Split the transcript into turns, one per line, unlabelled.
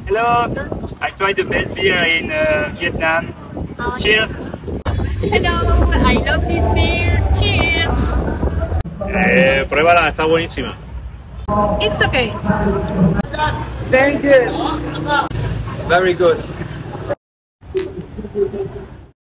Hello, I tried the best beer in Vietnam. Cheers!
Hello, I love this beer. Cheers!
Pruébala, está buenísima.
It's okay.
Very good.
Very good.